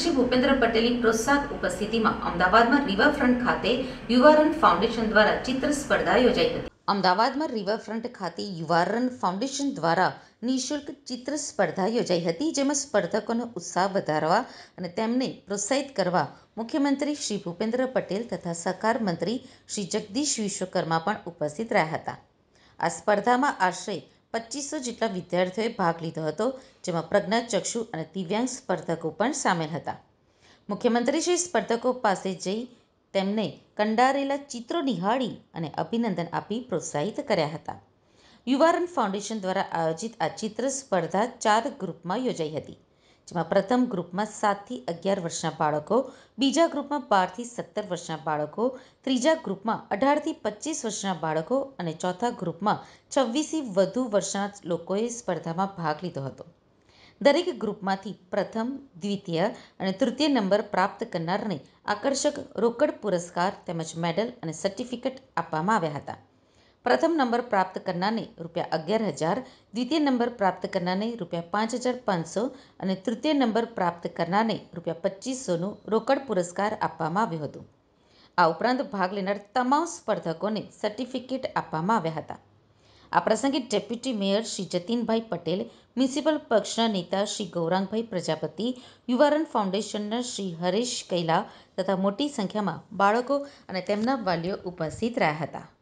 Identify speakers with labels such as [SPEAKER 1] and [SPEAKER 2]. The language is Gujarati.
[SPEAKER 1] શ્રી ભૂપેન્દ્ર પટેલની પ્રોત્સાહક ઉપસ્થિતિમાં અમદાવાદમાં રિવરફ્રન્ટ ખાતે યુવા રન ફાઉન્ડેશન દ્વારા ચિત્ર સ્પર્ધા યોજાઈ હતી. અમદાવાદમાં રિવરફ્રન્ટ ખાતે યુવા રન ફાઉન્ડેશન દ્વારા નિઃશુલ્ક ચિત્ર સ્પર્ધા યોજાઈ હતી, જેમાં સ્પર્ધકોનો ઉત્સાહ વધારવા અને તેમને પ્રોત્સાહિત કરવા મુખ્યમંત્રી શ્રી ભૂપેન્દ્ર પટેલ તથા સહકાર મંત્રી શ્રી જગદીશ વિશ્વકર્મા પણ ઉપસ્થિત રહ્યા હતા. આ સ્પર્ધામાં આશરે 2500 જેટલા વિદ્યાર્થીઓએ ભાગ લીધો હતો, જેમાં પ્રજ્ઞાચક્ષુ અને દિવ્યાંગ સ્પર્ધકો પણ સામેલ હતા. મુખ્યમંત્રીશ્રીએ સ્પર્ધકો પાસે જઈ તેમને કંડારેલા ચિત્રો નિહાળી અને અભિનંદન આપી પ્રોત્સાહિત કર્યા હતા. યુવા રન ફાઉન્ડેશન દ્વારા આયોજિત આ ચિત્ર સ્પર્ધા 4 ગ્રુપમાં યોજાઈ હતી, જેમાં પ્રથમ ગ્રુપમાં 7 થી 11 વર્ષના બાળકો, બીજા ગ્રુપમાં 12 થી 17 વર્ષના બાળકો, ત્રીજા ગ્રુપમાં 18 થી 25 વર્ષના બાળકો અને ચોથા ગ્રુપમાં 26 થી વધુ વર્ષના લોકોએ સ્પર્ધામાં ભાગ લીધો હતો. દરેક ગ્રુપમાંથી પ્રથમ, દ્વિતીય અને તૃતીય નંબર પ્રાપ્ત કરનારને આકર્ષક રોકડ પુરસ્કાર તેમજ મેડલ અને સર્ટિફિકેટ આપવામાં આવ્યા હતા. પ્રથમ નંબર પ્રાપ્ત કરનારને ₹11,000, દ્વિતીય નંબર પ્રાપ્ત કરનારને ₹5,500 અને તૃતીય નંબર પ્રાપ્ત કરનારને ₹2,500નું રોકડ પુરસ્કાર આપવામાં આવ્યું હતું. આ ઉપરાંત ભાગ લેનાર તમામ સ્પર્ધકોને સર્ટિફિકેટ આપવામાં આવ્યા હતા. આ પ્રસંગે deputy mayor Shri Jatinbhai Patel, municipal પક્ષના નેતા શ્રી ગૌરાંગભાઈ પ્રજાપતિ, યુવા રન ફાઉન્ડેશનના શ્રી હરેશ કૈલા તથા મોટી સંખ્યામાં બાળકો અને તેમના વાલીઓ ઉપસ્થિત રહ્યા હતા.